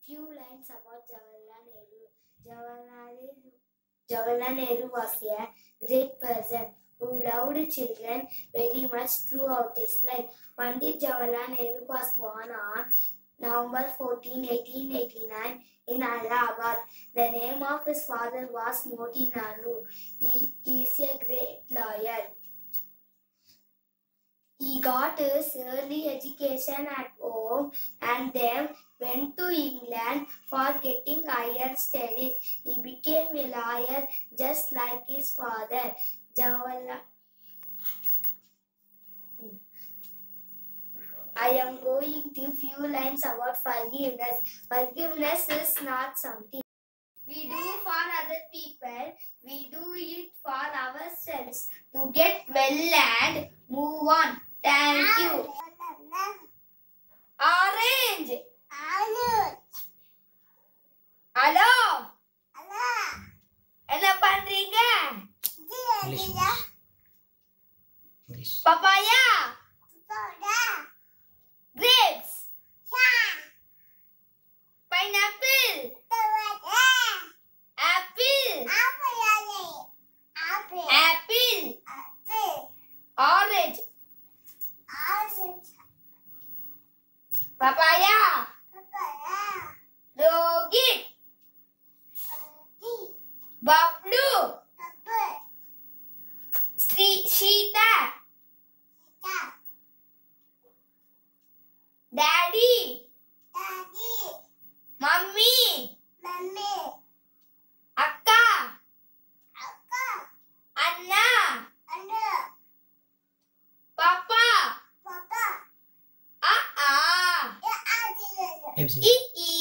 Few lines about Jawaharlal Nehru. Jawaharlal Nehru was a great person who loved children very much throughout his life. Pandit Jawaharlal Nehru was born on November 14, 1889 in Allahabad. The name of his father was Motilal. He is a great lawyer. He got his early education at home and then went to England for getting higher studies. He became a lawyer just like his father. I am going to few lines about forgiveness. Forgiveness is not something we do for other people. We do it for ourselves to get well and move on. Thank you. Orange. Hello. என்ன பண்றீங்க? English. Papaya. Grapes. Pineapple. Apple. Orange. Papaya. Rohit. Bablu. Sheeta. Daddy. Mummy. Akka. Anna. Papa. ABC. E.